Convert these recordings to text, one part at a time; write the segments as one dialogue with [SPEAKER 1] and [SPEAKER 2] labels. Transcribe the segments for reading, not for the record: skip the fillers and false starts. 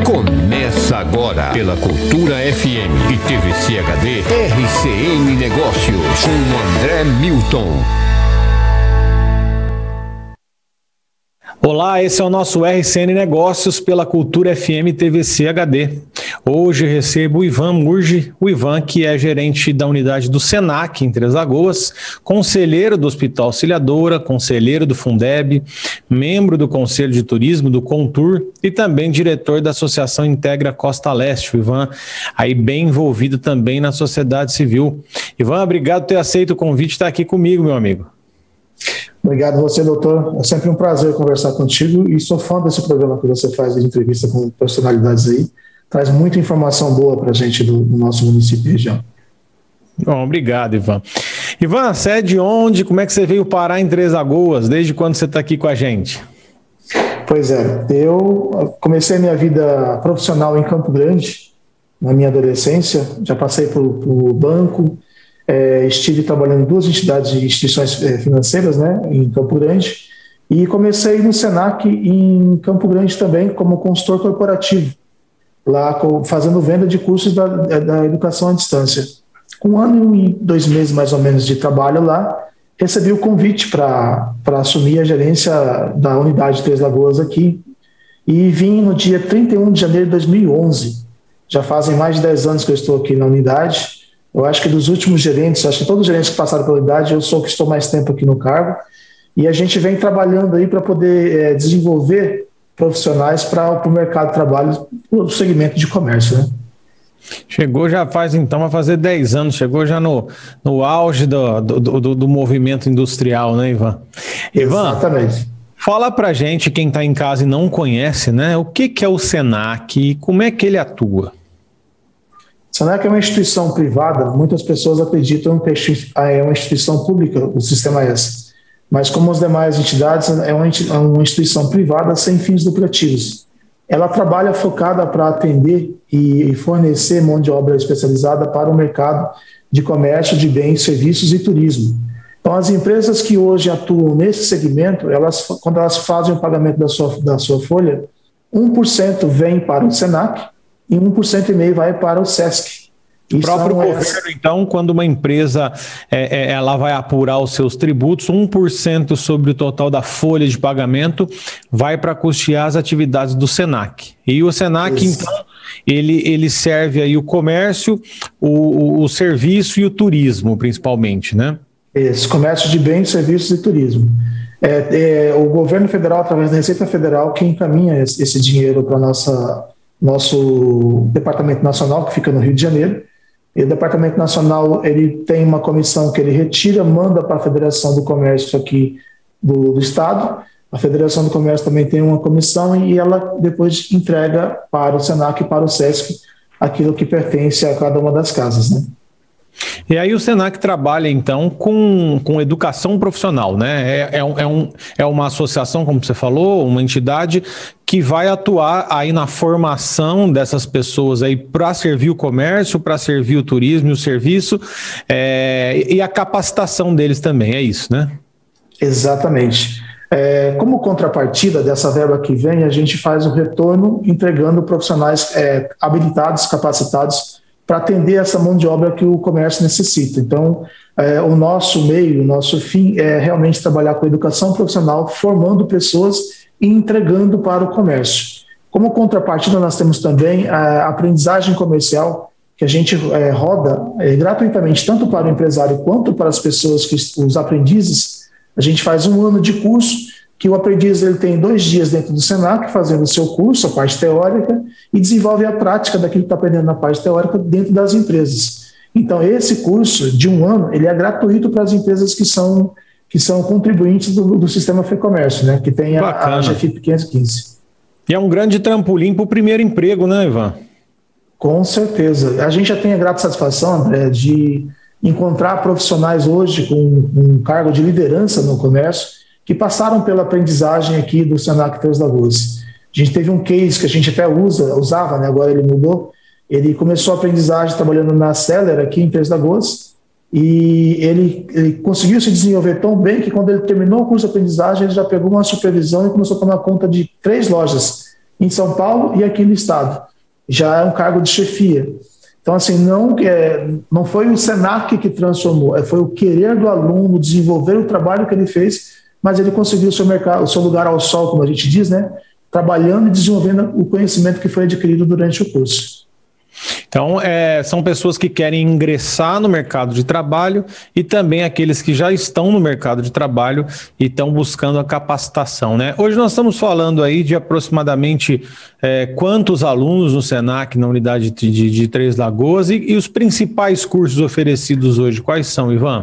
[SPEAKER 1] Começa agora pela Cultura FM e TVC HD, RCN Negócios, com André Milton.
[SPEAKER 2] Olá, esse é o nosso RCN Negócios pela Cultura FM TVC HD. Hoje recebo o Ivan Murgi, o Ivan que é gerente da unidade do Senac em Três Lagoas, conselheiro do Hospital Auxiliadora, conselheiro do Fundeb, membro do Conselho de Turismo do Contur e também diretor da Associação Integra Costa Leste. O Ivan aí bem envolvido também na sociedade civil. Ivan, obrigado por ter aceito o convite de estar aqui comigo, meu amigo.
[SPEAKER 3] Obrigado a você, doutor. É sempre um prazer conversar contigo e sou fã desse programa que você faz de entrevista com personalidades aí. Traz muita informação boa para a gente do nosso município e região.
[SPEAKER 2] Bom, obrigado, Ivan. Ivan, você é de onde? Como é que você veio parar em Três Lagoas? Desde quando você está aqui com a gente?
[SPEAKER 3] Pois é, eu comecei minha vida profissional em Campo Grande, na minha adolescência. Já passei por banco, estive trabalhando em duas entidades de instituições financeiras, né, em Campo Grande, e comecei no Senac em Campo Grande também como consultor corporativo, lá fazendo venda de cursos da educação à distância. Com 1 ano e 2 meses mais ou menos de trabalho lá, recebi o convite para assumir a gerência da unidade de Três Lagoas aqui, e vim no dia 31 de janeiro de 2011. Já fazem mais de 10 anos que eu estou aqui na unidade. Eu acho que dos últimos gerentes, acho que todos os gerentes que passaram pela unidade, eu sou o que estou mais tempo aqui no cargo, e a gente vem trabalhando aí para poder desenvolver profissionais para o mercado de trabalho no segmento de comércio, né?
[SPEAKER 2] Chegou já faz, então, vai fazer 10 anos, chegou já no auge do movimento industrial, né, Ivan?
[SPEAKER 3] Exatamente.
[SPEAKER 2] Fala pra gente, quem está em casa e não conhece, né, o que é o Senac e como é que ele atua?
[SPEAKER 3] O Senac é uma instituição privada, muitas pessoas acreditam que é uma instituição pública, o sistema S, mas como as demais entidades, é uma instituição privada sem fins lucrativos. Ela trabalha focada para atender e fornecer mão de obra especializada para o mercado de comércio, de bens, serviços e turismo. Então, as empresas que hoje atuam nesse segmento, quando elas fazem o pagamento da sua folha, 1% vem para o Senac e 1,5% vai para o SESC.
[SPEAKER 2] O próprio governo, então, quando uma empresa ela vai apurar os seus tributos, 1% sobre o total da folha de pagamento vai para custear as atividades do Senac. E o Senac, então, ele serve aí o comércio, o serviço e o turismo, principalmente, né? Isso,
[SPEAKER 3] comércio de bens, serviços e turismo. O governo federal, através da Receita Federal, que encaminha esse dinheiro para nosso Departamento Nacional, que fica no Rio de Janeiro. E o Departamento Nacional ele tem uma comissão que ele retira, manda para a Federação do Comércio aqui do Estado. A Federação do Comércio também tem uma comissão e ela depois entrega para o Senac e para o SESC aquilo que pertence a cada uma das casas, né?
[SPEAKER 2] E aí o Senac trabalha, então, com educação profissional, né? É uma associação, como você falou, uma entidade que vai atuar aí na formação dessas pessoas aí para servir o comércio, para servir o turismo e o serviço, e a capacitação deles também, é isso, né?
[SPEAKER 3] Exatamente. Como contrapartida dessa verba que vem, a gente faz o retorno entregando profissionais habilitados, capacitados, para atender essa mão de obra que o comércio necessita. Então, o nosso meio, o nosso fim é realmente trabalhar com educação profissional, formando pessoas e entregando para o comércio. Como contrapartida, nós temos também a aprendizagem comercial, que a gente roda gratuitamente, tanto para o empresário quanto para as pessoas, os aprendizes. A gente faz 1 ano de curso, que o aprendiz ele tem 2 dias dentro do Senac, fazendo o seu curso, a parte teórica, e desenvolve a prática daquilo que está aprendendo na parte teórica dentro das empresas. Então, esse curso de 1 ano, ele é gratuito para as empresas que são contribuintes do sistema FEComércio, né, que tem a GFIP 515.
[SPEAKER 2] E é um grande trampolim para o primeiro emprego, né, Ivan?
[SPEAKER 3] Com certeza. A gente já tem a grata satisfação, André, de encontrar profissionais hoje com um cargo de liderança no comércio, que passaram pela aprendizagem aqui do Senac Três Lagoas. A gente teve um case que a gente até usava, né, agora ele mudou. Ele começou a aprendizagem trabalhando na Seller aqui em Três Lagoas e ele conseguiu se desenvolver tão bem que quando ele terminou o curso de aprendizagem, ele já pegou uma supervisão e começou a tomar conta de 3 lojas em São Paulo e aqui no estado. Já é um cargo de chefia. Então, assim, não foi o Senac que transformou, foi o querer do aluno desenvolver o trabalho que ele fez, mas ele conseguiu o seu lugar ao sol, como a gente diz, né? Trabalhando e desenvolvendo o conhecimento que foi adquirido durante o curso.
[SPEAKER 2] Então, são pessoas que querem ingressar no mercado de trabalho e também aqueles que já estão no mercado de trabalho e estão buscando a capacitação, né? Hoje nós estamos falando aí de aproximadamente quantos alunos no Senac, na unidade de Três Lagoas, e os principais cursos oferecidos hoje, quais são, Ivan?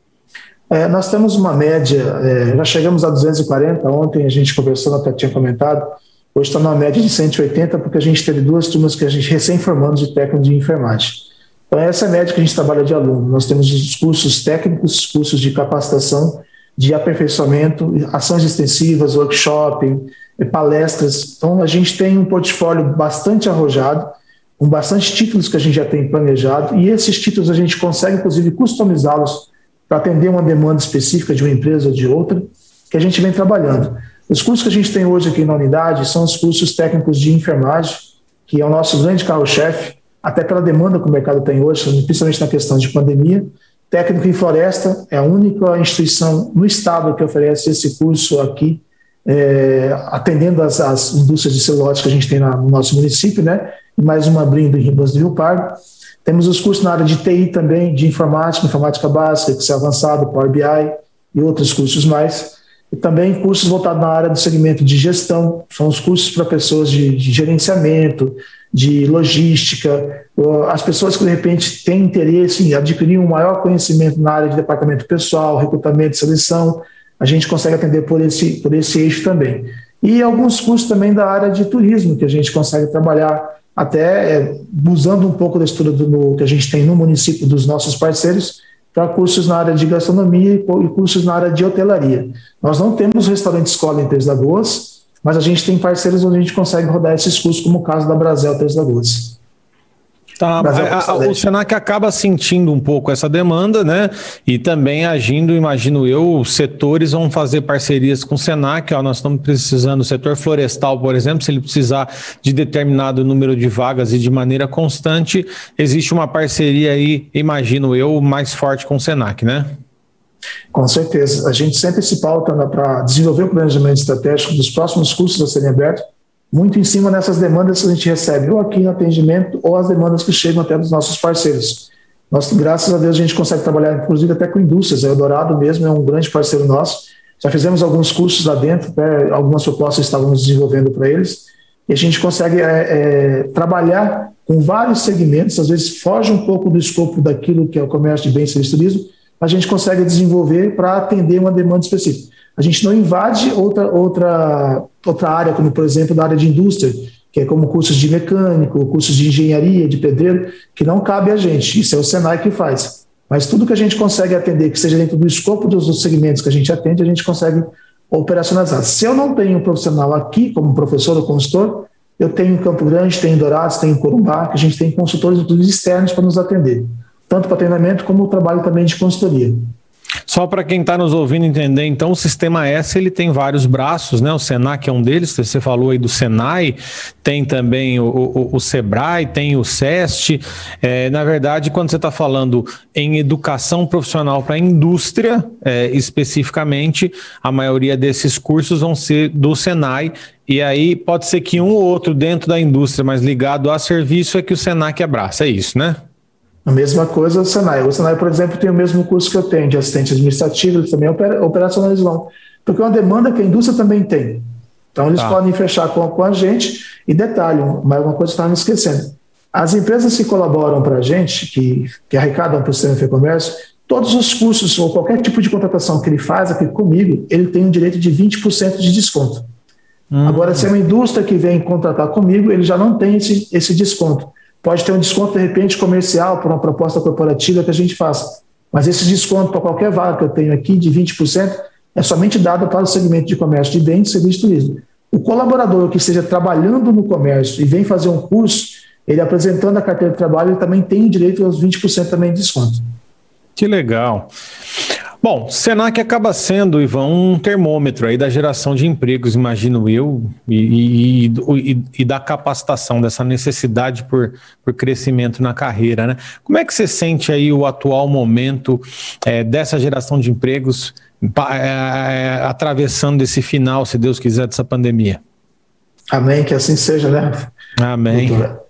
[SPEAKER 3] Nós temos uma média, já chegamos a 240, ontem a gente conversou, até tinha comentado. Hoje está numa média de 180, porque a gente teve 2 turmas que a gente recém-formamos de técnico de enfermagem. Então, essa é a média que a gente trabalha de aluno. Nós temos os cursos técnicos, cursos de capacitação, de aperfeiçoamento, ações extensivas, workshop, palestras. Então, a gente tem um portfólio bastante arrojado, com bastante títulos que a gente já tem planejado, e esses títulos a gente consegue, inclusive, customizá-los para atender uma demanda específica de uma empresa ou de outra, que a gente vem trabalhando. Os cursos que a gente tem hoje aqui na unidade são os cursos técnicos de enfermagem, que é o nosso grande carro-chefe, até pela demanda que o mercado tem hoje, principalmente na questão de pandemia. Técnico em floresta é a única instituição no estado que oferece esse curso aqui, atendendo as indústrias de celulose que a gente tem no nosso município, né? E mais uma abrindo em Ribas do Rio Pardo. Temos os cursos na área de TI também, de informática básica, Excel avançado, Power BI e outros cursos mais. E também cursos voltados na área do segmento de gestão, são os cursos para pessoas de gerenciamento, de logística, as pessoas que de repente têm interesse em adquirir um maior conhecimento na área de departamento pessoal, recrutamento e seleção, a gente consegue atender por esse eixo também. E alguns cursos também da área de turismo, que a gente consegue trabalhar até usando um pouco da estrutura que a gente tem no município dos nossos parceiros, para cursos na área de gastronomia e cursos na área de hotelaria. Nós não temos restaurante escola em Três Lagoas, mas a gente tem parceiros onde a gente consegue rodar esses cursos, como o caso da Brasel Três Lagoas.
[SPEAKER 2] Tá, o Senac acaba sentindo um pouco essa demanda, né? E também agindo, imagino eu, os setores vão fazer parcerias com o Senac. Nós estamos precisando, o setor florestal, por exemplo, se ele precisar de determinado número de vagas e de maneira constante, existe uma parceria aí, imagino eu, mais forte com o Senac, né?
[SPEAKER 3] Com certeza. A gente sempre se pauta para desenvolver o planejamento estratégico dos próximos cursos a serem abertos, muito em cima dessas demandas que a gente recebe, ou aqui no atendimento, ou as demandas que chegam até dos nossos parceiros. Nós, graças a Deus, a gente consegue trabalhar, inclusive, até com indústrias. A Eldorado mesmo é um grande parceiro nosso. Já fizemos alguns cursos lá dentro, algumas propostas estávamos desenvolvendo para eles, e a gente consegue trabalhar com vários segmentos, às vezes foge um pouco do escopo daquilo que é o comércio de bens, serviços e turismo, a gente consegue desenvolver para atender uma demanda específica. A gente não invade outra área, como, por exemplo, da área de indústria, que é como cursos de mecânico, cursos de engenharia, de pedreiro, que não cabe a gente. Isso é o Senai que faz. Mas tudo que a gente consegue atender, que seja dentro do escopo dos segmentos que a gente atende, a gente consegue operacionalizar. Se eu não tenho um profissional aqui, como professor ou consultor, eu tenho em Campo Grande, tenho em Dourados, tenho em Corumbá, que a gente tem consultores externos para nos atender, tanto para treinamento como o trabalho também de consultoria.
[SPEAKER 2] Só para quem está nos ouvindo entender, então o Sistema S ele tem vários braços, né? O Senac é um deles, você falou aí do Senai, tem também o Sebrae, tem o SEST. Na verdade, quando você está falando em educação profissional para a indústria, especificamente, a maioria desses cursos vão ser do Senai, e aí pode ser que um ou outro dentro da indústria, mas ligado a serviço, é que o Senac abraça, é isso, né?
[SPEAKER 3] A mesma coisa o Senai. O Senai, por exemplo, tem o mesmo curso que eu tenho de assistente administrativo, eles também operacionalizam, porque é uma demanda que a indústria também tem. Então, eles podem fechar com a gente. E detalhe, mas uma coisa que estava me esquecendo. As empresas que colaboram para a gente, que arrecadam para o sistema de comércio, todos os cursos ou qualquer tipo de contratação que ele faz aqui comigo, ele tem um direito de 20% de desconto. Agora, se é uma indústria que vem contratar comigo, ele já não tem esse desconto. Pode ter um desconto, de repente, comercial por uma proposta corporativa que a gente faça. Mas esse desconto para qualquer vaga que eu tenho aqui de 20% é somente dado para o segmento de comércio de bens, serviços e turismo. O colaborador que esteja trabalhando no comércio e vem fazer um curso, ele apresentando a carteira de trabalho, ele também tem direito aos 20% também de desconto.
[SPEAKER 2] Que legal. Bom, Senac acaba sendo, Ivan, um termômetro aí da geração de empregos, imagino eu, e da capacitação, dessa necessidade por crescimento na carreira, né? Como é que você sente aí o atual momento dessa geração de empregos atravessando esse final, se Deus quiser, dessa pandemia?
[SPEAKER 3] Amém, que assim seja, né?
[SPEAKER 2] Amém.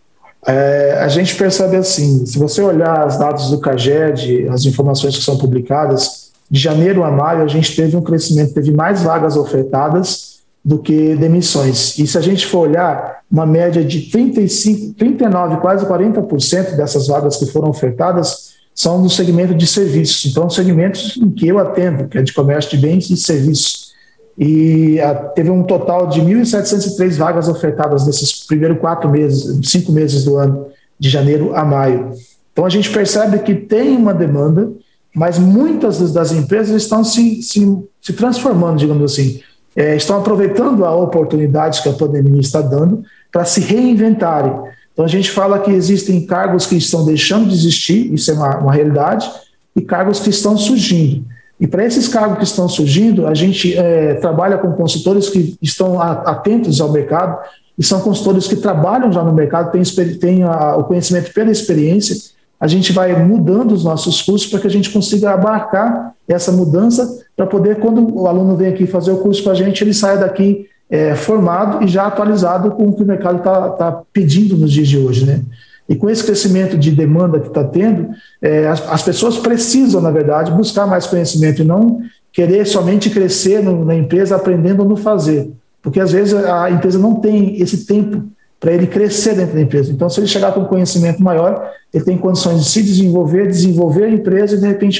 [SPEAKER 3] A gente percebe assim, se você olhar os dados do CAGED, as informações que são publicadas, de janeiro a maio a gente teve um crescimento, teve mais vagas ofertadas do que demissões. E se a gente for olhar, uma média de 35, 39, quase 40% dessas vagas que foram ofertadas são no segmento de serviços. Então, segmentos em que eu atendo, que é de comércio de bens e serviços. E teve um total de 1.703 vagas ofertadas nesses primeiros 5 meses do ano, de janeiro a maio. Então, a gente percebe que tem uma demanda, mas muitas das empresas estão se transformando, digamos assim, estão aproveitando a oportunidade que a pandemia está dando para se reinventarem. Então, a gente fala que existem cargos que estão deixando de existir, isso é uma realidade, e cargos que estão surgindo. E para esses cargos que estão surgindo, a gente trabalha com consultores que estão atentos ao mercado, e são consultores que trabalham já no mercado, têm o conhecimento pela experiência. A gente vai mudando os nossos cursos para que a gente consiga abarcar essa mudança, para poder, quando o aluno vem aqui fazer o curso com a gente, ele saia daqui formado e já atualizado com o que o mercado está pedindo nos dias de hoje, né? E com esse crescimento de demanda que está tendo, as pessoas precisam, na verdade, buscar mais conhecimento e não querer somente crescer na empresa aprendendo no fazer. Porque, às vezes, a empresa não tem esse tempo para ele crescer dentro da empresa. Então, se ele chegar com conhecimento maior, ele tem condições de se desenvolver a empresa e, de repente,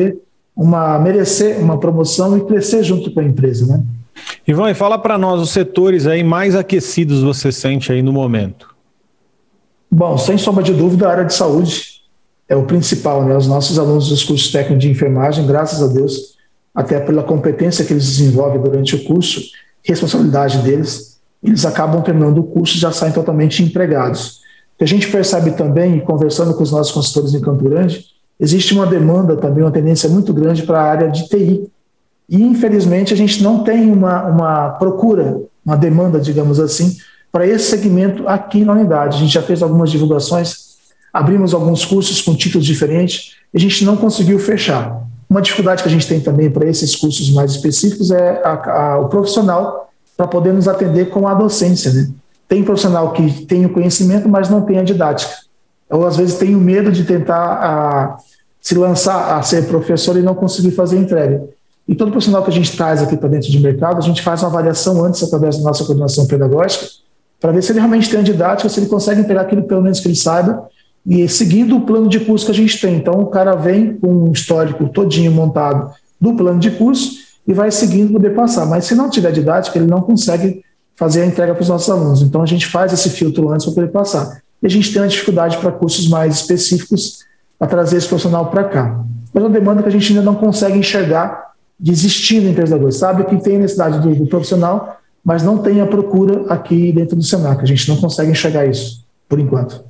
[SPEAKER 3] merecer uma promoção e crescer junto com a empresa, né?
[SPEAKER 2] Ivan, e fala para nós os setores aí mais aquecidos você sente aí no momento.
[SPEAKER 3] Bom, sem sombra de dúvida, a área de saúde é o principal, né? Os nossos alunos dos cursos técnicos de enfermagem, graças a Deus, até pela competência que eles desenvolvem durante o curso, responsabilidade deles, eles acabam terminando o curso e já saem totalmente empregados. O que a gente percebe também, conversando com os nossos consultores em Campo Grande, existe uma demanda também, uma tendência muito grande para a área de TI. E, infelizmente, a gente não tem uma procura, uma demanda, digamos assim, para esse segmento aqui na unidade. A gente já fez algumas divulgações, abrimos alguns cursos com títulos diferentes, e a gente não conseguiu fechar. Uma dificuldade que a gente tem também para esses cursos mais específicos é o profissional para poder nos atender com a docência, né? Tem profissional que tem o conhecimento, mas não tem a didática. Ou, às vezes, tem o medo de tentar se lançar a ser professor e não conseguir fazer a entrega. E todo profissional que a gente traz aqui para dentro de mercado, a gente faz uma avaliação antes, através da nossa coordenação pedagógica, para ver se ele realmente tem a didática, se ele consegue entregar aquilo, pelo menos, que ele saiba, e seguindo o plano de curso que a gente tem. Então, o cara vem com um histórico todinho montado do plano de curso e vai seguindo para poder passar. Mas se não tiver didática, ele não consegue fazer a entrega para os nossos alunos. Então, a gente faz esse filtro antes para poder passar. E a gente tem uma dificuldade para cursos mais específicos para trazer esse profissional para cá. Mas é uma demanda que a gente ainda não consegue enxergar de existir na empresa da Goi. Sabe que tem necessidade do profissional, mas não tem a procura aqui dentro do Senac. A gente não consegue enxergar isso, por enquanto.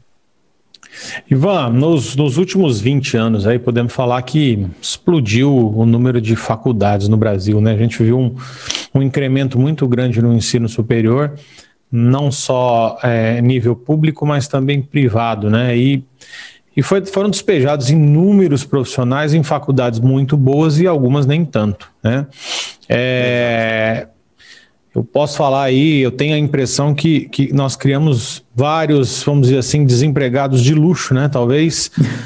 [SPEAKER 2] Ivan, nos últimos 20 anos, aí podemos falar que explodiu o número de faculdades no Brasil, né? A gente viu um incremento muito grande no ensino superior, não só nível público, mas também privado, né? E foram despejados inúmeros profissionais em faculdades muito boas e algumas nem tanto, né? Eu posso falar aí, eu tenho a impressão que nós criamos vários, vamos dizer assim, desempregados de luxo, né? Talvez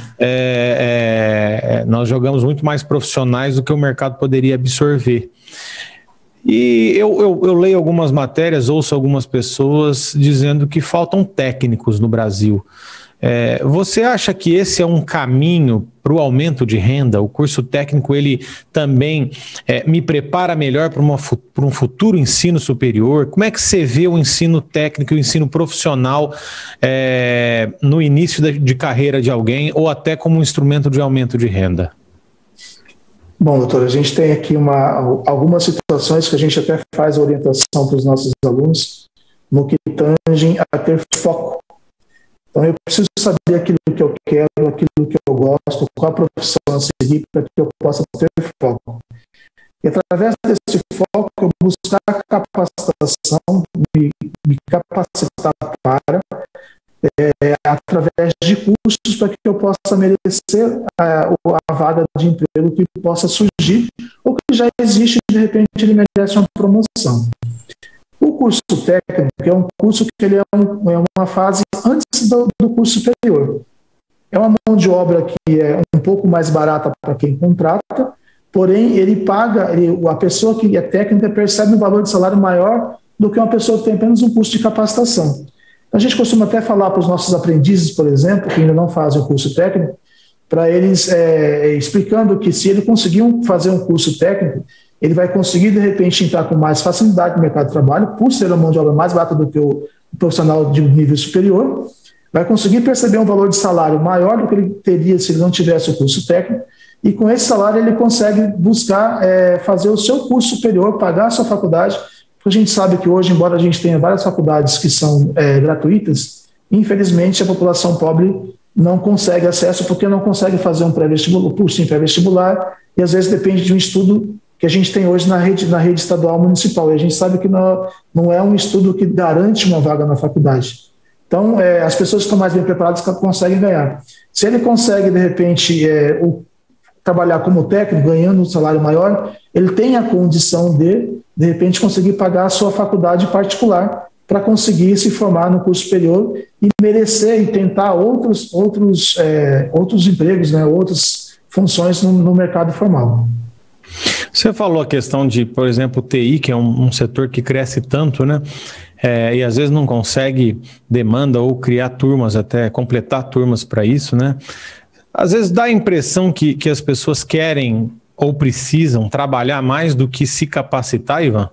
[SPEAKER 2] nós jogamos muito mais profissionais do que o mercado poderia absorver. E eu leio algumas matérias, ouço algumas pessoas dizendo que faltam técnicos no Brasil. Você acha que esse é um caminho para o aumento de renda? O curso técnico, ele também me prepara melhor para um futuro ensino superior? Como é que você vê o ensino técnico e o ensino profissional no início de carreira de alguém ou até como um instrumento de aumento de renda?
[SPEAKER 3] Bom, doutor, a gente tem aqui algumas situações que a gente até faz orientação para os nossos alunos no que tangem a ter foco. Então, eu preciso saber aquilo que eu quero, aquilo que eu gosto, qual a profissão a seguir para que eu possa ter foco. E através desse foco, eu buscar capacitação, me capacitar para, através de cursos, para que eu possa merecer a vaga de emprego que possa surgir, ou que já existe, de repente ele merece uma promoção. O curso técnico é um curso que ele é uma fase antes do curso superior. É uma mão de obra que é um pouco mais barata para quem contrata, porém ele paga, a pessoa que é técnica percebe um valor de salário maior do que uma pessoa que tem apenas um curso de capacitação. A gente costuma até falar para os nossos aprendizes, por exemplo, que ainda não fazem o curso técnico, para eles explicando que se ele conseguir fazer um curso técnico, ele vai conseguir, de repente, entrar com mais facilidade no mercado de trabalho, por ser a mão de obra mais barata do que o profissional de nível superior, vai conseguir perceber um valor de salário maior do que ele teria se ele não tivesse o curso técnico, e com esse salário ele consegue buscar fazer o seu curso superior, pagar a sua faculdade, porque a gente sabe que hoje, embora a gente tenha várias faculdades que são gratuitas, infelizmente a população pobre não consegue acesso porque não consegue fazer um pré-vestibular, cursinho pré-vestibular, e às vezes depende de um estudo que a gente tem hoje na rede estadual municipal, e a gente sabe que não é um estudo que garante uma vaga na faculdade. Então, as pessoas que estão mais bem preparadas conseguem ganhar. Se ele consegue, de repente, trabalhar como técnico, ganhando um salário maior, ele tem a condição de repente, conseguir pagar a sua faculdade particular para conseguir se formar no curso superior e merecer e tentar outros empregos, né, outras funções no mercado formal.
[SPEAKER 2] Você falou a questão de, por exemplo, TI, que é um setor que cresce tanto, né? E às vezes não consegue demanda ou criar turmas, até completar turmas para isso, né? Às vezes dá a impressão que as pessoas querem ou precisam trabalhar mais do que se capacitar, Ivan?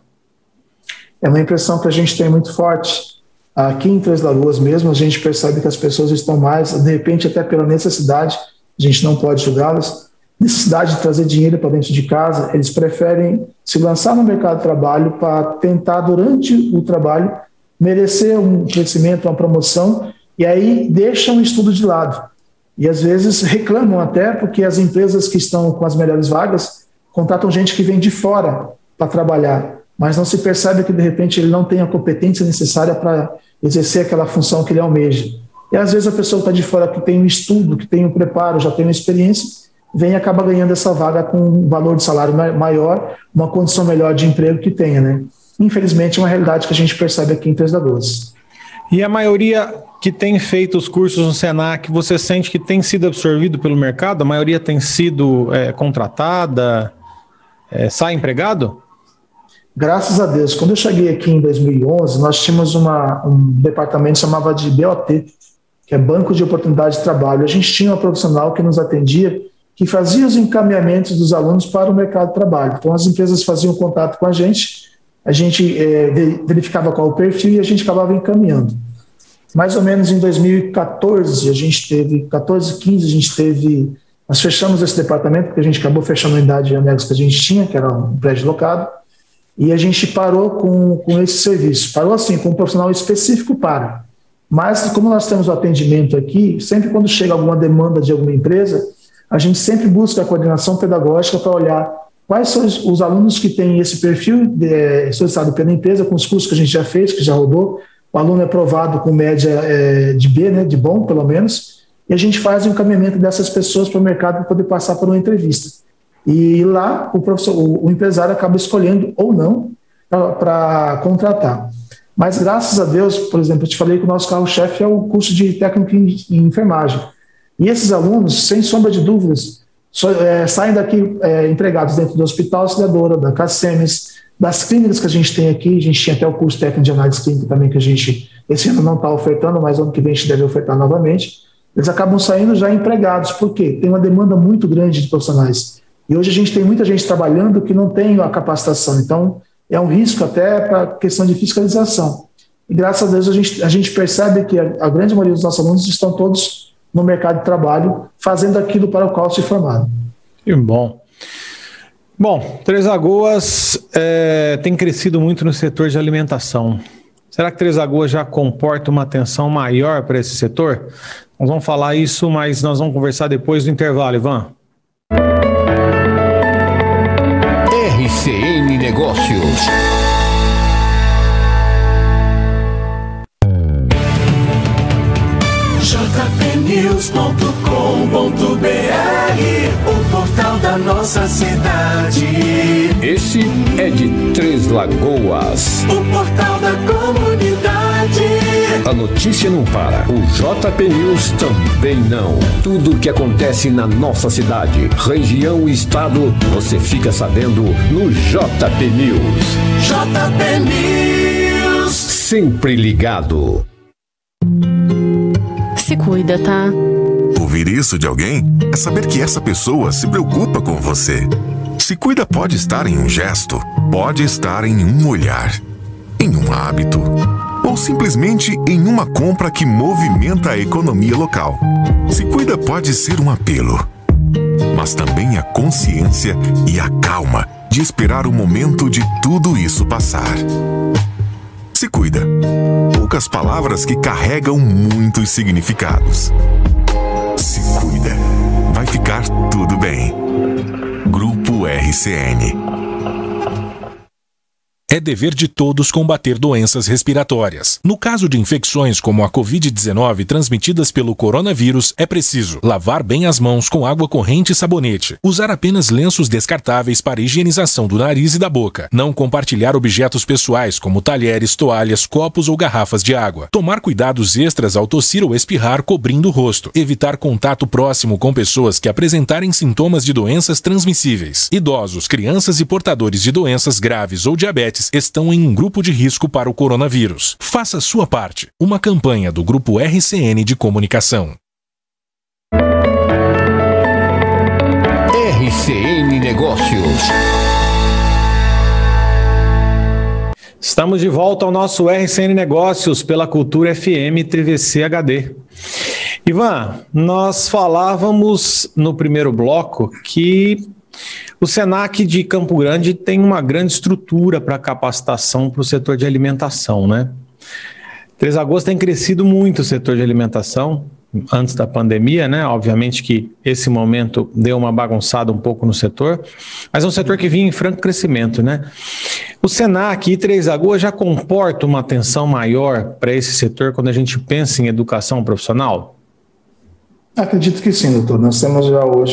[SPEAKER 3] É uma impressão que a gente tem muito forte. Aqui em Três Lagoas mesmo, a gente percebe que as pessoas estão mais, de repente até pela necessidade, a gente não pode julgá-las, necessidade de trazer dinheiro para dentro de casa, eles preferem se lançar no mercado de trabalho para tentar, durante o trabalho, merecer um crescimento, uma promoção, e aí deixam o estudo de lado. E às vezes reclamam até porque as empresas que estão com as melhores vagas contratam gente que vem de fora para trabalhar, mas não se percebe que de repente ele não tem a competência necessária para exercer aquela função que ele almeja. E às vezes a pessoa está de fora que tem um estudo, que tem um preparo, já tem uma experiência, vem e acaba ganhando essa vaga com um valor de salário maior, uma condição melhor de emprego que tenha, né? Infelizmente é uma realidade que a gente percebe aqui em Três Lagoas.
[SPEAKER 2] E a maioria que tem feito os cursos no Senac, você sente que tem sido absorvido pelo mercado? A maioria tem sido contratada? Sai empregado?
[SPEAKER 3] Graças a Deus. Quando eu cheguei aqui em 2011, nós tínhamos um departamento que chamava de BOT, que é Banco de Oportunidade de Trabalho. A gente tinha uma profissional que nos atendia, que fazia os encaminhamentos dos alunos para o mercado de trabalho. Então, as empresas faziam contato com a gente verificava qual o perfil e a gente acabava encaminhando. Mais ou menos em 2014, a gente teve, 14, 15, nós fechamos esse departamento, porque a gente acabou fechando a unidade de anexos que a gente tinha, que era um prédio locado, e a gente parou com esse serviço. Parou assim, com um profissional específico para. Mas, como nós temos o atendimento aqui, sempre quando chega alguma demanda de alguma empresa, a gente sempre busca a coordenação pedagógica para olhar quais são os alunos que têm esse perfil solicitado pela empresa, com os cursos que a gente já fez, que já rodou. O aluno é aprovado com média de B, né, de bom, pelo menos, e a gente faz o encaminhamento dessas pessoas para o mercado para poder passar por uma entrevista. E lá o empresário acaba escolhendo ou não para contratar. Mas, graças a Deus, por exemplo, eu te falei que o nosso carro-chefe é o curso de técnico em enfermagem. E esses alunos, sem sombra de dúvidas, saem daqui empregados dentro do Hospital Auxiliadora, da CACEMES, das clínicas que a gente tem aqui. A gente tinha até o curso técnico de análise clínica também, que a gente, esse ano não está ofertando, mas ano que vem a gente deve ofertar novamente. Eles acabam saindo já empregados, porque tem uma demanda muito grande de profissionais. E hoje a gente tem muita gente trabalhando que não tem a capacitação, então é um risco até para a questão de fiscalização. E graças a Deus a gente percebe que a grande maioria dos nossos alunos estão todos no mercado de trabalho, fazendo aquilo para o qual se formaram.
[SPEAKER 2] Que bom. Bom, Três Lagoas tem crescido muito no setor de alimentação. Será que Três Lagoas já comporta uma atenção maior para esse setor? Nós vamos falar isso, mas nós vamos conversar depois do intervalo, Ivan.
[SPEAKER 1] RCN Negócios.
[SPEAKER 4] jpnews.com.br, o portal da nossa cidade.
[SPEAKER 1] Esse é de Três Lagoas.
[SPEAKER 4] O portal da comunidade.
[SPEAKER 1] A notícia não para, o JP News também não. Tudo o que acontece na nossa cidade, região e estado, você fica sabendo no JP News.
[SPEAKER 4] JP News.
[SPEAKER 1] Sempre ligado.
[SPEAKER 5] Se cuida, tá?
[SPEAKER 6] Ouvir isso de alguém é saber que essa pessoa se preocupa com você. Se cuida pode estar em um gesto, pode estar em um olhar, em um hábito, ou simplesmente em uma compra que movimenta a economia local. Se cuida pode ser um apelo, mas também a consciência e a calma de esperar o momento de tudo isso passar. Se cuida. Poucas palavras que carregam muitos significados. Se cuida. Vai ficar tudo bem. Grupo RCN.
[SPEAKER 7] É dever de todos combater doenças respiratórias. No caso de infecções como a Covid-19 transmitidas pelo coronavírus, é preciso lavar bem as mãos com água corrente e sabonete, usar apenas lenços descartáveis para higienização do nariz e da boca, não compartilhar objetos pessoais como talheres, toalhas, copos ou garrafas de água, tomar cuidados extras ao tossir ou espirrar cobrindo o rosto, evitar contato próximo com pessoas que apresentarem sintomas de doenças transmissíveis. Idosos, crianças e portadores de doenças graves ou diabetes estão em um grupo de risco para o coronavírus. Faça sua parte. Uma campanha do Grupo RCN de Comunicação.
[SPEAKER 1] RCN Negócios.
[SPEAKER 2] Estamos de volta ao nosso RCN Negócios pela Cultura FM TVC HD. Ivan, nós falávamos no primeiro bloco que o Senac de Campo Grande tem uma grande estrutura para capacitação para o setor de alimentação, né? Três Lagoas tem crescido muito o setor de alimentação antes da pandemia, né? Obviamente que esse momento deu uma bagunçada um pouco no setor, mas é um setor que vinha em franco crescimento, né? O Senac e Três Lagoas já comporta uma atenção maior para esse setor quando a gente pensa em educação profissional?
[SPEAKER 3] Acredito que sim, doutor. Nós temos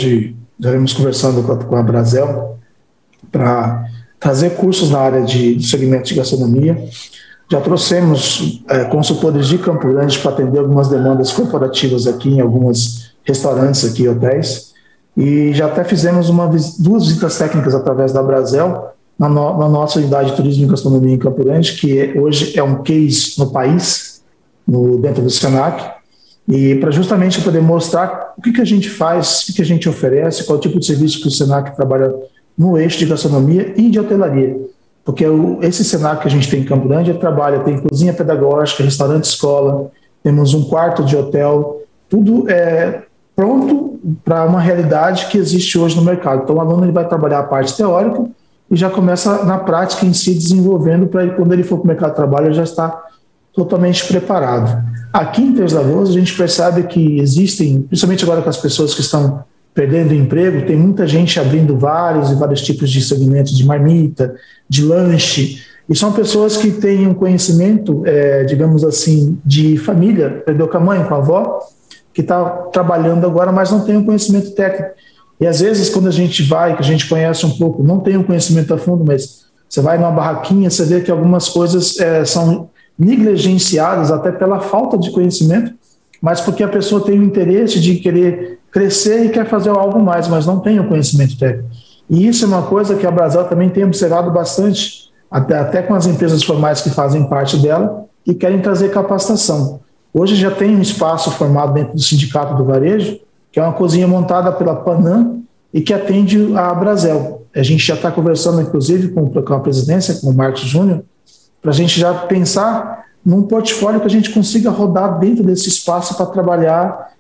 [SPEAKER 3] já vimos conversando com a Brasel para trazer cursos na área de segmento de gastronomia. Já trouxemos consultores de Campo Grande para atender algumas demandas corporativas aqui em alguns restaurantes aqui, hotéis. E já até fizemos duas visitas técnicas através da Brasel na nossa unidade de turismo e gastronomia em Campo Grande, que hoje é um case no país, dentro do Senac. E para justamente poder mostrar o que a gente faz, o que a gente oferece, qual tipo de serviço que o Senac trabalha no eixo de gastronomia e de hotelaria. Porque esse Senac que a gente tem em Campo Grande, tem cozinha pedagógica, restaurante escola, temos um quarto de hotel, tudo é pronto para uma realidade que existe hoje no mercado. Então o aluno ele vai trabalhar a parte teórica e já começa na prática em si desenvolvendo para quando ele for para o mercado de trabalho ele já está totalmente preparado. Aqui em Três Lagoas a gente percebe que existem, principalmente agora com as pessoas que estão perdendo emprego, tem muita gente abrindo vários tipos de segmentos de marmita, de lanche, e são pessoas que têm um conhecimento, digamos assim, de família, perdeu com a mãe, com a avó, que está trabalhando agora, mas não tem um conhecimento técnico. E às vezes quando a gente vai, que a gente conhece um pouco, não tem um conhecimento a fundo, mas você vai numa barraquinha, você vê que algumas coisas são negligenciadas até pela falta de conhecimento, mas porque a pessoa tem o interesse de querer crescer e quer fazer algo mais, mas não tem o conhecimento técnico. E isso é uma coisa que a Brasel também tem observado bastante, até com as empresas formais que fazem parte dela e querem trazer capacitação. Hoje já tem um espaço formado dentro do Sindicato do Varejo, que é uma cozinha montada pela Panam e que atende a Brasel. A gente já está conversando, inclusive, com a presidência, com o Marcos Júnior, para a gente já pensar num portfólio que a gente consiga rodar dentro desse espaço para trabalhar,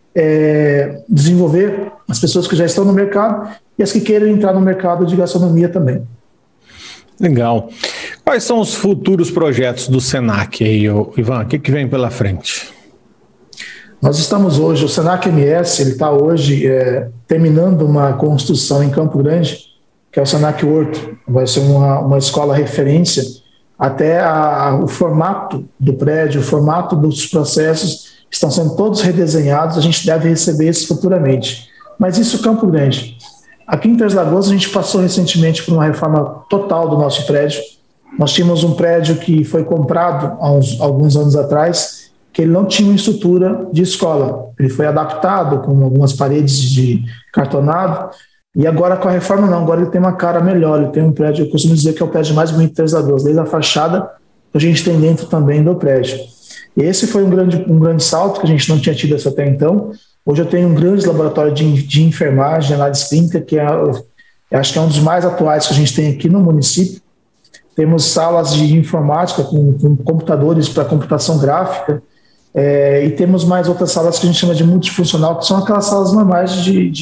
[SPEAKER 3] desenvolver as pessoas que já estão no mercado e as que queiram entrar no mercado de gastronomia também.
[SPEAKER 2] Legal. Quais são os futuros projetos do Senac aí, Ivan? O que vem pela frente?
[SPEAKER 3] Nós estamos hoje, o Senac MS, ele está hoje terminando uma construção em Campo Grande, que é o Senac Horto. Vai ser uma escola referência. Até o formato do prédio, o formato dos processos estão sendo todos redesenhados, a gente deve receber isso futuramente. Mas isso Campo Grande. Aqui em Três Lagoas a gente passou recentemente por uma reforma total do nosso prédio. Nós tínhamos um prédio que foi comprado há alguns anos atrás, que ele não tinha uma estrutura de escola. Ele foi adaptado com algumas paredes de cartonado, e agora com a reforma não, agora ele tem uma cara melhor, ele tem um prédio, eu costumo dizer que é o prédio mais bonito de Três Lagoas, desde a fachada que a gente tem dentro também do prédio. E esse foi um grande salto que a gente não tinha tido até então. Hoje eu tenho um grande laboratório de enfermagem, de análise clínica, que acho que é um dos mais atuais que a gente tem aqui no município. Temos salas de informática com computadores para computação gráfica, e temos mais outras salas que a gente chama de multifuncional, que são aquelas salas normais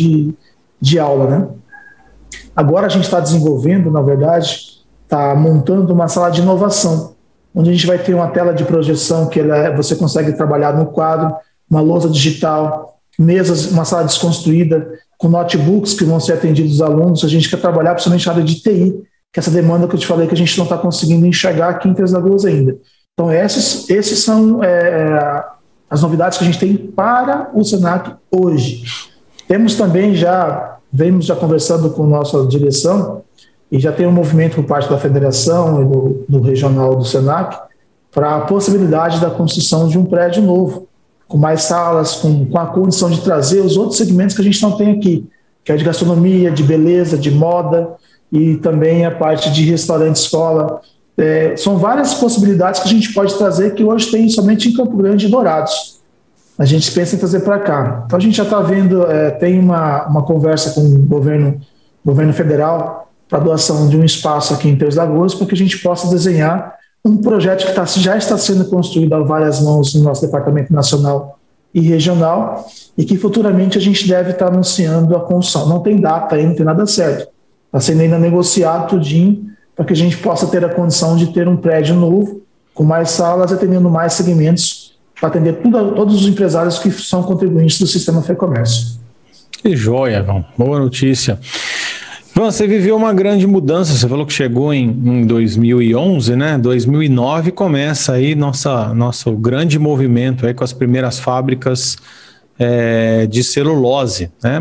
[SPEAKER 3] de aula, né? Agora a gente está desenvolvendo, na verdade, está montando uma sala de inovação, onde a gente vai ter uma tela de projeção que você consegue trabalhar no quadro, uma lousa digital, mesas, uma sala desconstruída, com notebooks que vão ser atendidos os alunos. A gente quer trabalhar principalmente na área de TI, que é essa demanda que eu te falei que a gente não está conseguindo enxergar aqui em Três Lagoas ainda. Então, esses são as novidades que a gente tem para o Senac hoje. Temos também vemos já conversando com nossa direção, e já tem um movimento por parte da federação e do regional do Senac para a possibilidade da construção de um prédio novo, com mais salas, com a condição de trazer os outros segmentos que a gente não tem aqui, que é de gastronomia, de beleza, de moda, e também a parte de restaurante, escola. São várias possibilidades que a gente pode trazer que hoje tem somente em Campo Grande e Dourados. A gente pensa em trazer para cá. Então a gente já está vendo, tem uma conversa com o governo federal para doação de um espaço aqui em Três Lagoas, para que a gente possa desenhar um projeto que já está sendo construído a várias mãos no nosso departamento nacional e regional, e que futuramente a gente deve estar anunciando a construção. Não tem data ainda, não tem nada certo. Está sendo ainda negociado tudinho para que a gente possa ter a condição de ter um prédio novo, com mais salas, atendendo mais segmentos, para atender todos os empresários que são contribuintes do sistema FEComércio.
[SPEAKER 2] Que joia, Ivan. Boa notícia. Ivan, você viveu uma grande mudança, você falou que chegou em 2011, né? 2009 começa aí nosso grande movimento aí com as primeiras fábricas de celulose, né?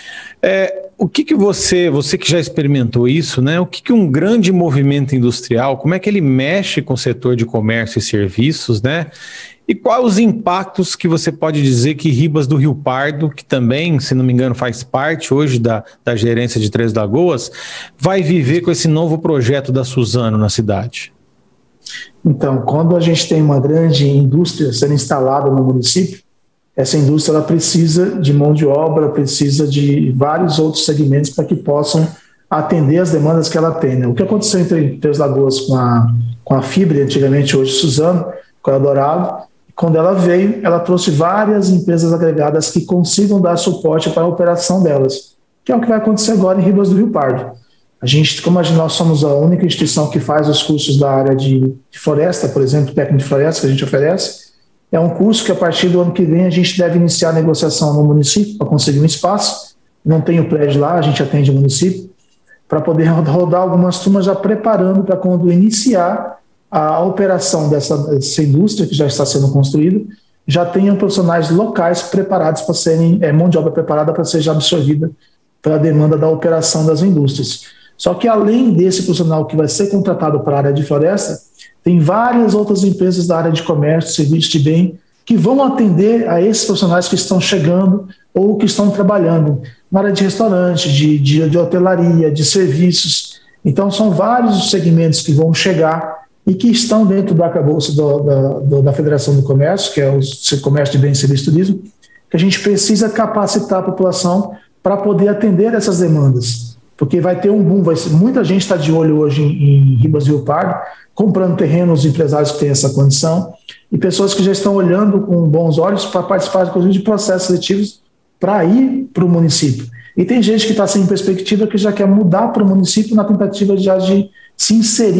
[SPEAKER 2] O que você que já experimentou isso, né? O que um grande movimento industrial, como é que ele mexe com o setor de comércio e serviços, né? E quais os impactos que você pode dizer que Ribas do Rio Pardo, que também, se não me engano, faz parte hoje da gerência de Três Lagoas, vai viver com esse novo projeto da Suzano na cidade?
[SPEAKER 3] Então, quando a gente tem uma grande indústria sendo instalada no município, essa indústria ela precisa de mão de obra, precisa de vários outros segmentos para que possam atender as demandas que ela tem, né? O que aconteceu entre Três Lagoas com a Fibra, antigamente hoje Suzano, com a Eldorado, quando ela veio, ela trouxe várias empresas agregadas que consigam dar suporte para a operação delas, que é o que vai acontecer agora em Ribas do Rio Pardo. Nós somos a única instituição que faz os cursos da área de floresta, por exemplo, técnico de floresta que a gente oferece. É um curso que a partir do ano que vem a gente deve iniciar a negociação no município para conseguir um espaço. Não tem o prédio lá, a gente atende o município, para poder rodar algumas turmas já preparando para quando iniciar a operação dessa indústria que já está sendo construída, já tenham profissionais locais preparados para serem, mão de obra preparada para ser já absorvida pela demanda da operação das indústrias. Só que além desse profissional que vai ser contratado para a área de floresta, tem várias outras empresas da área de comércio, serviço de bem, que vão atender a esses profissionais que estão chegando ou que estão trabalhando na área de restaurante, de hotelaria, de serviços. Então, são vários os segmentos que vão chegar e que estão dentro do arcabouço da Federação do Comércio, que é o Comércio de Bens, Serviços e Turismo, que a gente precisa capacitar a população para poder atender essas demandas. Porque vai ter um boom, muita gente está de olho hoje em Ribas do Rio Pardo, comprando terrenos, empresários que têm essa condição, e pessoas que já estão olhando com bons olhos para participar, inclusive, de processos seletivos para ir para o município. E tem gente que está sem perspectiva que já quer mudar para o município na tentativa já de se inserir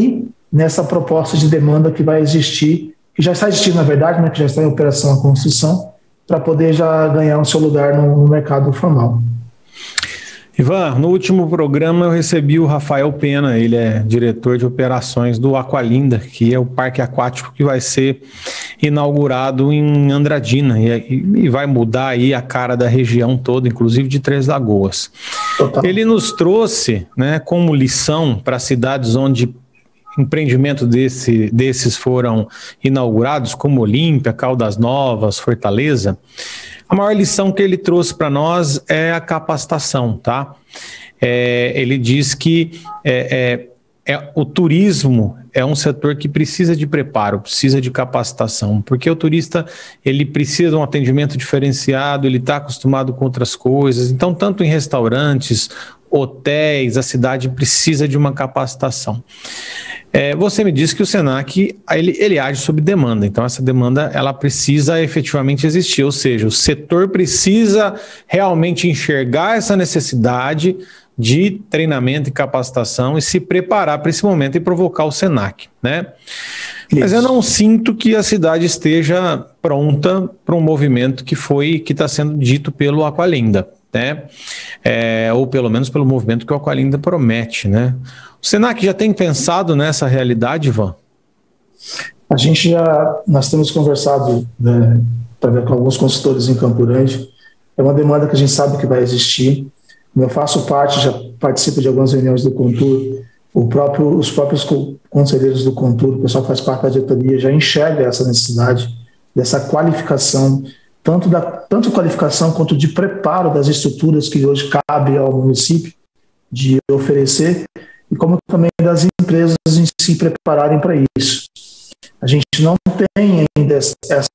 [SPEAKER 3] nessa proposta de demanda que vai existir, que já está existindo na verdade, né, que já está em operação a construção, para poder já ganhar o seu lugar no mercado formal.
[SPEAKER 2] Ivan, no último programa eu recebi o Rafael Pena, ele é diretor de operações do Aqualinda, que é o parque aquático que vai ser inaugurado em Andradina e vai mudar aí a cara da região toda, inclusive de Três Lagoas. Total. Ele nos trouxe, né, como lição para cidades onde empreendimentos desses foram inaugurados, como Olímpia, Caldas Novas, Fortaleza. A maior lição que ele trouxe para nós é a capacitação, tá? Ele diz que o turismo é um setor que precisa de preparo, precisa de capacitação, porque o turista ele precisa de um atendimento diferenciado, ele está acostumado com outras coisas, então tanto em restaurantes, hotéis, a cidade precisa de uma capacitação. Você me disse que o Senac ele age sob demanda, então essa demanda ela precisa efetivamente existir, ou seja, o setor precisa realmente enxergar essa necessidade de treinamento e capacitação e se preparar para esse momento e provocar o Senac, né? Isso. Mas eu não sinto que a cidade esteja pronta para um movimento que está sendo dito pelo Aqualinda, né? Ou pelo menos pelo movimento que o Aqualinda promete, né? O Senac já tem pensado nessa realidade, Ivan?
[SPEAKER 3] Nós temos conversado, né, com alguns consultores em Campo Grande. É uma demanda que a gente sabe que vai existir. Eu faço parte, já participo de algumas reuniões do Contur. Os próprios conselheiros do Contur, o pessoal que faz parte da diretoria, já enxerga essa necessidade dessa qualificação, tanto qualificação quanto de preparo das estruturas que hoje cabe ao município de oferecer, e como também das empresas em se prepararem para isso. A gente não tem ainda esse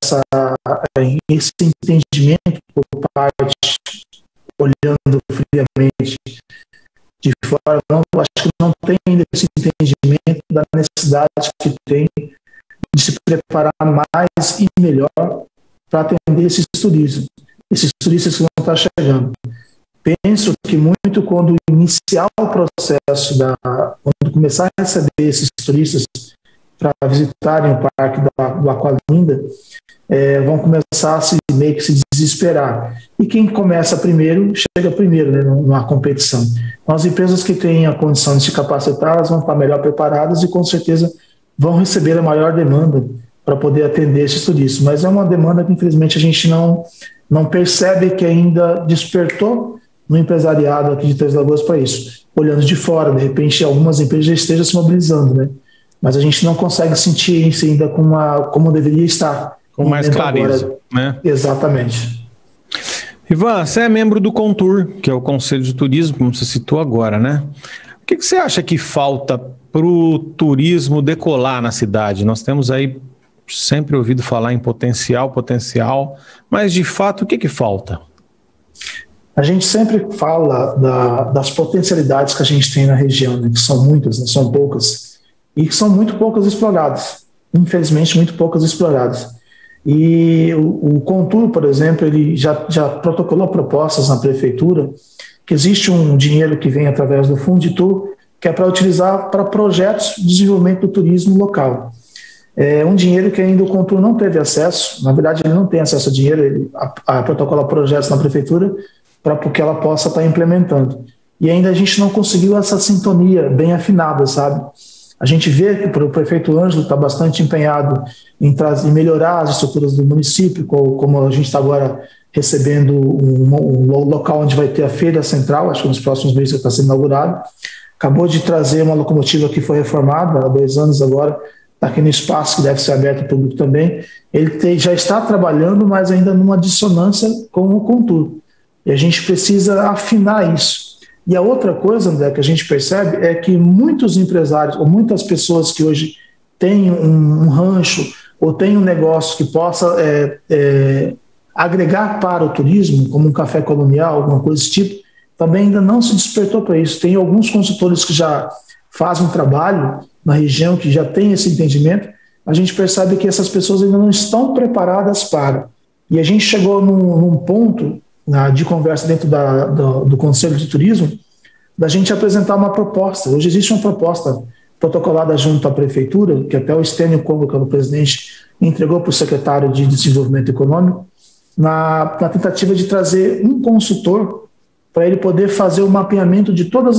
[SPEAKER 3] entendimento por parte, olhando friamente de fora, acho que não tem ainda esse entendimento da necessidade que tem de se preparar mais e melhor para atender esses turistas que vão estar chegando. Penso que muito quando iniciar o processo, quando começar a receber esses turistas para visitarem o parque do Aqualinda, vão começar a meio que se desesperar. E quem começa primeiro, chega primeiro, né, numa competição. Então, as empresas que têm a condição de se capacitar, elas vão estar melhor preparadas e com certeza vão receber a maior demanda para poder atender esses turistas. Mas é uma demanda que infelizmente a gente não percebe que ainda despertou no empresariado aqui de Três Lagoas para isso. Olhando de fora, de repente algumas empresas já estejam se mobilizando, né? Mas a gente não consegue sentir isso ainda como deveria estar.
[SPEAKER 2] Com mais clareza, né?
[SPEAKER 3] Exatamente.
[SPEAKER 2] Ivan, você é membro do Contur, que é o Conselho de Turismo, como você citou agora, né? O que você acha que falta para o turismo decolar na cidade? Nós temos aí sempre ouvido falar em potencial, mas de fato o que falta?
[SPEAKER 3] A gente sempre fala das potencialidades que a gente tem na região, né, que são muitas, não são poucas, e que são muito poucas exploradas, infelizmente muito poucas exploradas. E o Contur, por exemplo, ele já protocolou propostas na prefeitura que existe um dinheiro que vem através do Funditur, que é para utilizar para projetos de desenvolvimento do turismo local. É um dinheiro que ainda o Contur não teve acesso, na verdade ele não tem acesso a dinheiro, ele protocola projetos na prefeitura para que ela possa estar implementando. E ainda a gente não conseguiu essa sintonia bem afinada, sabe? A gente vê que o prefeito Ângelo está bastante empenhado em melhorar as estruturas do município, como a gente está agora recebendo um local onde vai ter a feira central, acho que nos próximos meses está sendo inaugurado. Acabou de trazer uma locomotiva que foi reformada há 2 anos agora, está aqui no espaço que deve ser aberto ao público também. Ele já está trabalhando, mas ainda numa dissonância com o Contur. E a gente precisa afinar isso. E a outra coisa, André, que a gente percebe é que muitos empresários, ou muitas pessoas que hoje têm um rancho, ou têm um negócio que possa agregar para o turismo, como um café colonial, alguma coisa desse tipo, também ainda não se despertou para isso. Tem alguns consultores que já fazem um trabalho na região, que já tem esse entendimento. A gente percebe que essas pessoas ainda não estão preparadas para. E a gente chegou num ponto de conversa dentro do Conselho de Turismo, da gente apresentar uma proposta. Hoje existe uma proposta protocolada junto à prefeitura, que até o Estênio Congo, que é o presidente, entregou para o secretário de Desenvolvimento Econômico, na tentativa de trazer um consultor para ele poder fazer o mapeamento de todos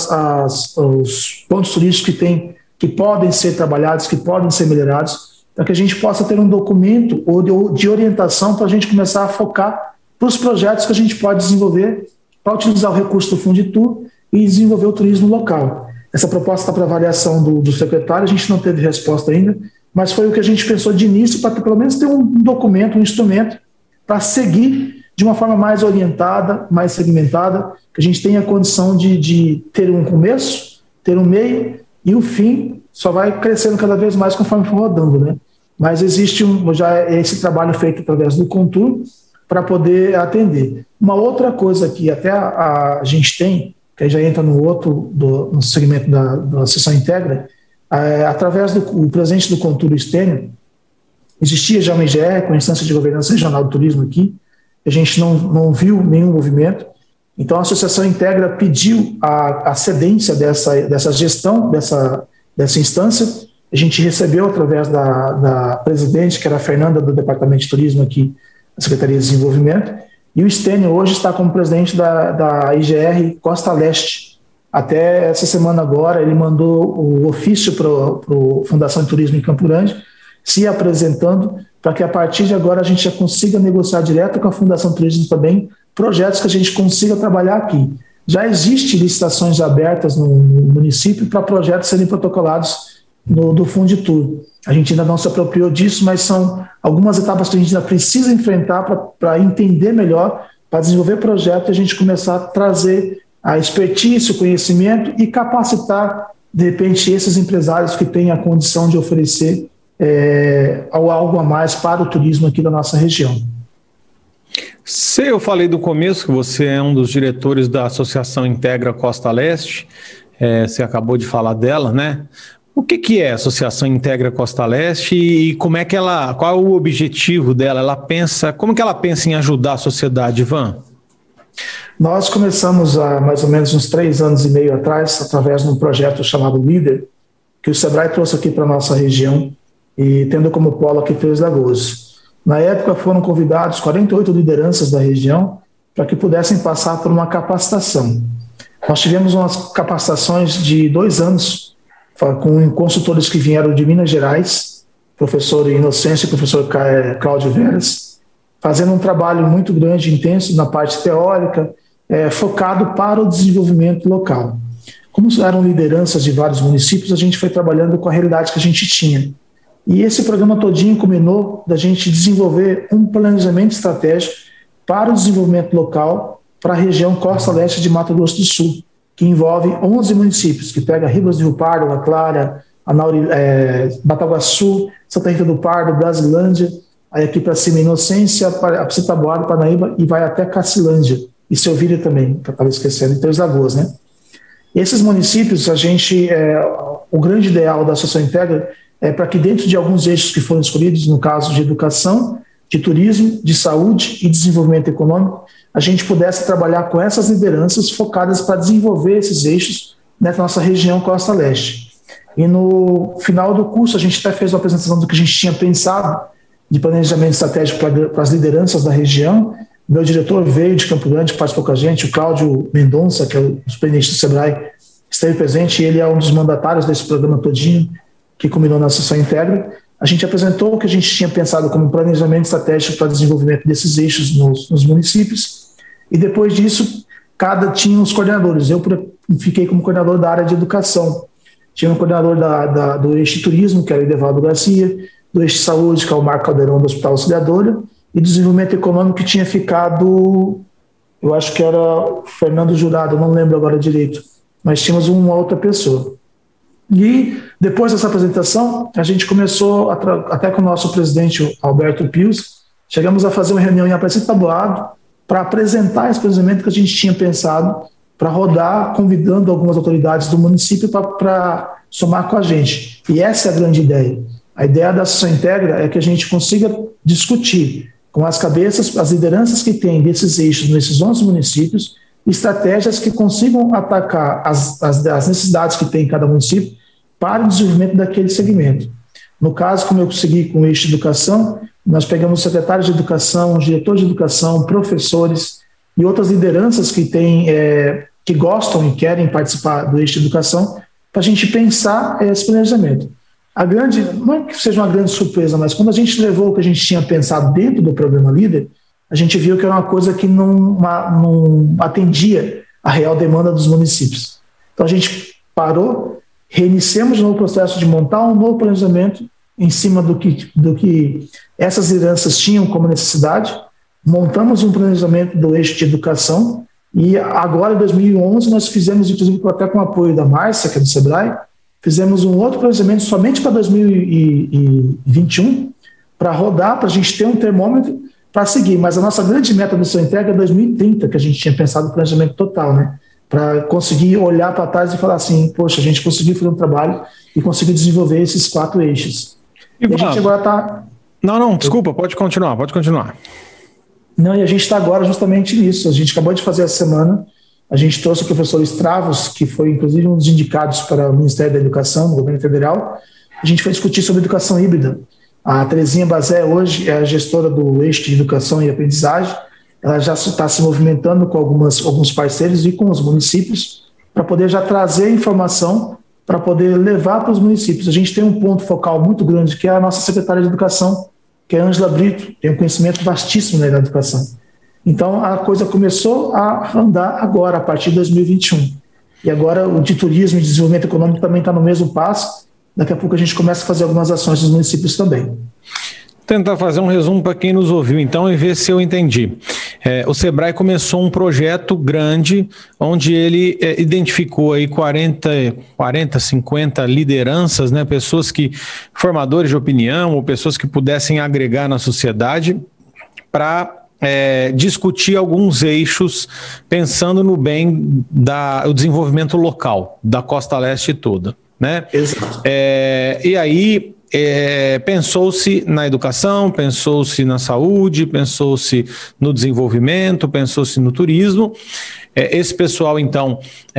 [SPEAKER 3] os pontos turísticos que podem ser trabalhados, que podem ser melhorados, para que a gente possa ter um documento de orientação para a gente começar a focar para os projetos que a gente pode desenvolver para utilizar o recurso do Funditur e desenvolver o turismo local. Essa proposta está para avaliação do secretário, a gente não teve resposta ainda, mas foi o que a gente pensou de início para pelo menos ter um documento, um instrumento para seguir de uma forma mais orientada, mais segmentada, que a gente tenha a condição de ter um começo, ter um meio e o fim só vai crescendo cada vez mais conforme for rodando, né? Mas existe já esse trabalho feito através do Contur para poder atender. Uma outra coisa que até a gente tem, que aí já entra no segmento da Seção Integra, através do presidente do Contur, o Estênio, existia já uma IGR, com a Instância de Governança Regional do Turismo aqui, a gente não viu nenhum movimento, então a Associação Integra pediu a cedência dessa gestão, dessa instância, a gente recebeu através da presidente, que era a Fernanda, do Departamento de Turismo aqui, da Secretaria de Desenvolvimento, e o Estênio hoje está como presidente da IGR Costa Leste. Até essa semana agora ele mandou o ofício para a Fundação de Turismo em Campo Grande, se apresentando para que a partir de agora a gente já consiga negociar direto com a Fundação de Turismo também projetos que a gente consiga trabalhar aqui. Já existem licitações abertas no município para projetos serem protocolados do Funditur. A gente ainda não se apropriou disso, mas são algumas etapas que a gente ainda precisa enfrentar para entender melhor, para desenvolver projeto e a gente começar a trazer a expertise, o conhecimento e capacitar, de repente, esses empresários que têm a condição de oferecer algo a mais para o turismo aqui da nossa região.
[SPEAKER 2] Eu falei do começo que você é um dos diretores da Associação Integra Costa Leste, você acabou de falar dela, né? O que é a Associação Integra Costa Leste e como é que qual é o objetivo dela? Como que ela pensa em ajudar a sociedade, Ivan?
[SPEAKER 3] Nós começamos há mais ou menos uns 3 anos e meio atrás, através de um projeto chamado Líder, que o Sebrae trouxe aqui para a nossa região, e tendo como polo aqui Três Lagoas. Na época foram convidados 48 lideranças da região para que pudessem passar por uma capacitação. Nós tivemos umas capacitações de 2 anos com consultores que vieram de Minas Gerais, professor Inocêncio e professor Cláudio Veras, fazendo um trabalho muito grande e intenso na parte teórica, focado para o desenvolvimento local. Como eram lideranças de vários municípios, a gente foi trabalhando com a realidade que a gente tinha. E esse programa todinho combinou da gente desenvolver um planejamento estratégico para o desenvolvimento local para a região Costa Leste de Mato Grosso do Sul, que envolve 11 municípios, que pega Ribas do Rio Pardo, La Clara, Bataguaçu, Santa Rita do Pardo, Brasilândia, aí aqui para cima Inocência, Taboado, Parnaíba e vai até Cacilândia, e Selvíria também, que eu estava esquecendo, em Três Lagoas, né? Esses municípios, o grande ideal da Associação Integra é para que dentro de alguns eixos que foram escolhidos, no caso de educação, de turismo, de saúde e desenvolvimento econômico, a gente pudesse trabalhar com essas lideranças focadas para desenvolver esses eixos na nossa região Costa Leste. E no final do curso a gente até fez uma apresentação do que a gente tinha pensado de planejamento estratégico para as lideranças da região. Meu diretor veio de Campo Grande, participou com a gente, o Cláudio Mendonça, que é o superintendente do Sebrae, esteve presente, e ele é um dos mandatários desse programa todinho, que culminou na Associação Integra. A gente apresentou o que a gente tinha pensado como planejamento estratégico para desenvolvimento desses eixos nos municípios, e depois disso, tinha os coordenadores. Eu fiquei como coordenador da área de educação. Tinha um coordenador do eixo turismo, que era o Edevaldo Garcia, do eixo saúde, que é o Marco Caldeirão do Hospital Auxiliadora, e desenvolvimento econômico, que tinha ficado, eu acho que era o Fernando Jurado, eu não lembro agora direito, mas tínhamos uma outra pessoa. E depois dessa apresentação, a gente começou, até com o nosso presidente Alberto Pius, chegamos a fazer uma reunião em Aparecida Taboado para apresentar esse planejamento que a gente tinha pensado para rodar, convidando algumas autoridades do município para somar com a gente. E essa é a grande ideia. A ideia da Associação Integra é que a gente consiga discutir com as cabeças, as lideranças que tem desses eixos, nesses 11 municípios, estratégias que consigam atacar as necessidades que tem em cada município para o desenvolvimento daquele segmento. No caso, como eu consegui com o eixo de educação, nós pegamos secretários de educação, diretores de educação, professores e outras lideranças que gostam e querem participar do eixo de educação, para a gente pensar esse planejamento. Não é que seja uma grande surpresa, mas quando a gente levou o que a gente tinha pensado dentro do programa Líder, a gente viu que era uma coisa que não atendia a real demanda dos municípios. Então a gente parou, reiniciamos o processo de montar um novo planejamento em cima do que essas lideranças tinham como necessidade, montamos um planejamento do eixo de educação e agora, em 2011, nós fizemos, inclusive até com o apoio da Márcia, que é do Sebrae, fizemos um outro planejamento somente para 2021, para rodar, para a gente ter um termômetro para seguir. Mas a nossa grande meta dessa entrega é 2030, que a gente tinha pensado no planejamento total, né? Para conseguir olhar para trás e falar assim, poxa, a gente conseguiu fazer um trabalho e conseguiu desenvolver esses 4 eixos. E a gente agora está...
[SPEAKER 2] Não, desculpa, pode continuar.
[SPEAKER 3] Não, e a gente está agora justamente nisso. A gente acabou de fazer a semana, a gente trouxe o professor Estravos, que foi inclusive um dos indicados para o Ministério da Educação, no governo federal. A gente foi discutir sobre educação híbrida. A Terezinha Bazé hoje é a gestora do eixo de educação e aprendizagem. Ela já está se movimentando com alguns parceiros e com os municípios para poder já trazer informação para poder levar para os municípios. A gente tem um ponto focal muito grande, que é a nossa secretária de Educação, que é a Ângela Brito, tem um conhecimento vastíssimo na educação. Então, a coisa começou a andar agora, a partir de 2021. E agora o de turismo e desenvolvimento econômico também está no mesmo passo. Daqui a pouco a gente começa a fazer algumas ações nos municípios também.
[SPEAKER 2] Tentar fazer um resumo para quem nos ouviu, então, e ver se eu entendi. O Sebrae começou um projeto grande, onde ele identificou aí 40, 50 lideranças, né, pessoas formadores de opinião, ou pessoas que pudessem agregar na sociedade, para discutir alguns eixos, pensando no bem do desenvolvimento local, da Costa Leste toda, né?
[SPEAKER 3] Exato.
[SPEAKER 2] E aí... pensou-se na educação, pensou-se na saúde, pensou-se no desenvolvimento, pensou-se no turismo. Esse pessoal, então,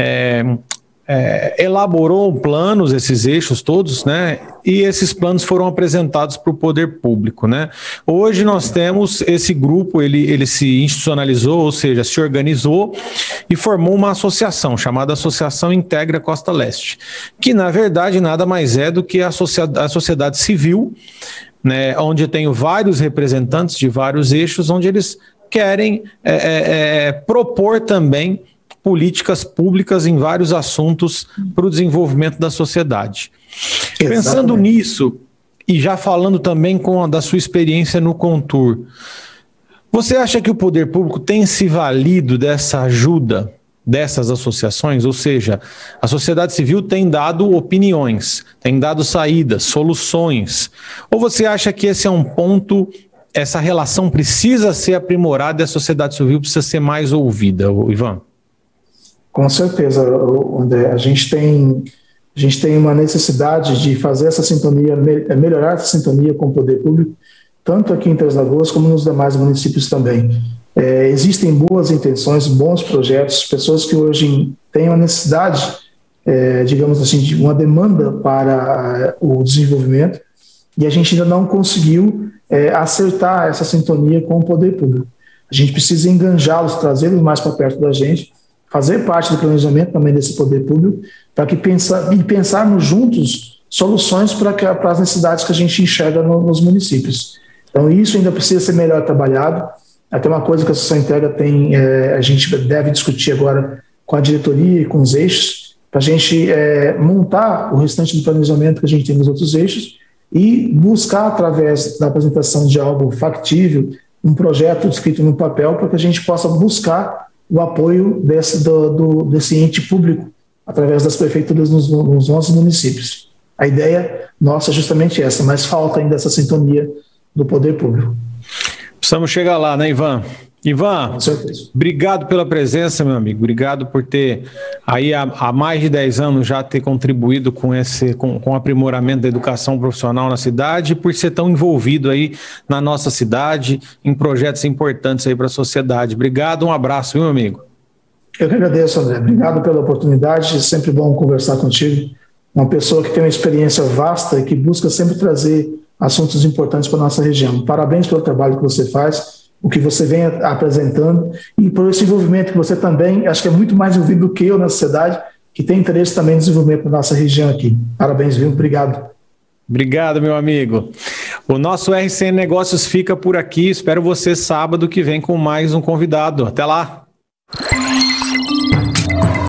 [SPEAKER 2] elaborou planos, esses eixos todos, né? E esses planos foram apresentados para o poder público, né? Hoje nós temos esse grupo, ele se institucionalizou, ou seja, se organizou e formou uma associação chamada Associação Integra Costa Leste, que na verdade nada mais é do que a sociedade civil, né? Onde tem vários representantes de vários eixos, onde eles querem propor também políticas públicas em vários assuntos para o desenvolvimento da sociedade. Exatamente. Pensando nisso, e já falando também da sua experiência no Contur, você acha que o poder público tem se valido dessa ajuda dessas associações? Ou seja, a sociedade civil tem dado opiniões, tem dado saídas, soluções. Ou você acha que esse é um ponto, essa relação precisa ser aprimorada e a sociedade civil precisa ser mais ouvida, Ivan?
[SPEAKER 3] Com certeza, André. A gente tem uma necessidade de fazer essa sintonia, melhorar essa sintonia com o poder público, tanto aqui em Três Lagoas como nos demais municípios também. Existem boas intenções, bons projetos, pessoas que hoje têm uma necessidade, digamos assim, de uma demanda para o desenvolvimento, e a gente ainda não conseguiu acertar essa sintonia com o poder público. A gente precisa enganjá-los, trazê-los mais para perto da gente, fazer parte do planejamento também desse poder público, para que pensarmos juntos soluções para as necessidades que a gente enxerga nos municípios. Então, isso ainda precisa ser melhor trabalhado. Até uma coisa que a Associação Integra tem, a gente deve discutir agora com a diretoria e com os eixos, para a gente montar o restante do planejamento que a gente tem nos outros eixos e buscar, através da apresentação de algo factível, um projeto escrito no papel, para que a gente possa buscar o apoio desse ente público através das prefeituras nos 11 municípios. A ideia nossa é justamente essa, mas falta ainda essa sintonia do poder público.
[SPEAKER 2] Precisamos chegar lá, né, Ivan? Ivan, obrigado pela presença, meu amigo. Obrigado por ter aí há mais de 10 anos já ter contribuído com o aprimoramento da educação profissional na cidade e por ser tão envolvido aí na nossa cidade em projetos importantes aí para a sociedade. Obrigado, um abraço, viu, meu amigo?
[SPEAKER 3] Eu que agradeço, André. Obrigado pela oportunidade. É sempre bom conversar contigo. uma pessoa que tem uma experiência vasta e que busca sempre trazer assuntos importantes para a nossa região. Parabéns pelo trabalho que você faz, o que você vem apresentando e por esse envolvimento que você também, acho que é muito mais envolvido do que eu na sociedade, que tem interesse também em desenvolvimento da nossa região aqui. Parabéns, viu? Obrigado.
[SPEAKER 2] Obrigado, meu amigo. O nosso RCN Negócios fica por aqui. Espero você sábado que vem com mais um convidado. Até lá!